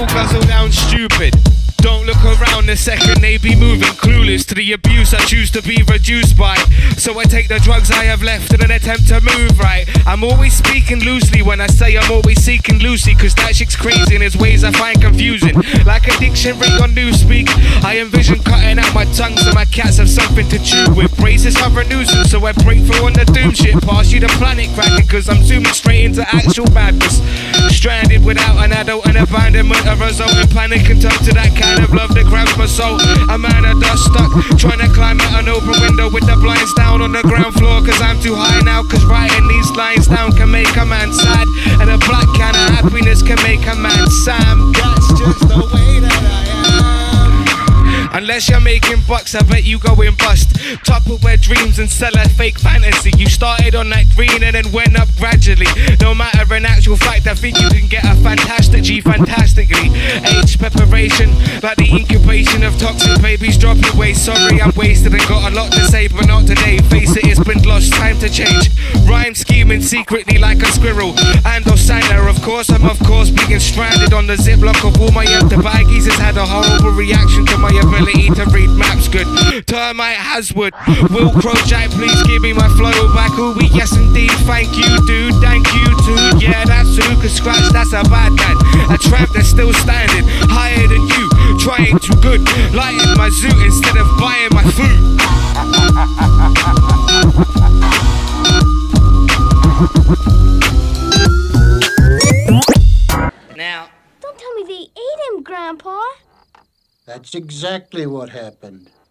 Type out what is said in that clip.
will guzzle down stupid. Don't look around the second they be moving, clueless to the abuse I choose to be reduced by. So I take the drugs I have left in an attempt to move right. I'm always speaking loosely when I say I'm always seeking Lucy, cause that shit's crazy in his ways I find confusing. Like a dictionary on newspeak, I envision cutting out my tongue so my cats have something to chew with. Braces are a nuisance, so I break through on the doom shit. Pass you the planet cracking, cause I'm zooming straight into actual madness. Stranded without an adult and abandonment, a resulting panic and turn to that kind of love that grabs my soul. A man of dust stuck, trying to climb out an open window with the blinds down on the ground floor, cause I'm too high now, cause writing these lines down can make a man sad, and a black can of happiness can make a man Sam. That's just the way that I am. Unless you're making bucks, I bet you going bust. Tupperware dreams and sell a fake fantasy. You started on that green and then went up gradually. No matter in actual fact, I think you can get a fantastic G fantastically. Age preparation, like the incubation of toxic babies dropping away. Sorry, I'm wasted and got a lot to say, but not today. Face it, it's been lost, time to change. Rhyme scheming secretly like a squirrel. And Osana, of course, I'm of course being stranded on the ziplock of all my empty baggies. Has had a horrible reaction to my ability to read maps good. Termite Haswood, Will Crow Jack, please give me my flow back. Ooh, yes indeed, thank you dude, thank you too. Yeah, that's who could scratch, that's a bad man. A tramp that's still standing, higher than you, trying too good. Lighting my zoo instead of buying my food. Now, don't tell me they ate him, Grandpa. That's exactly what happened.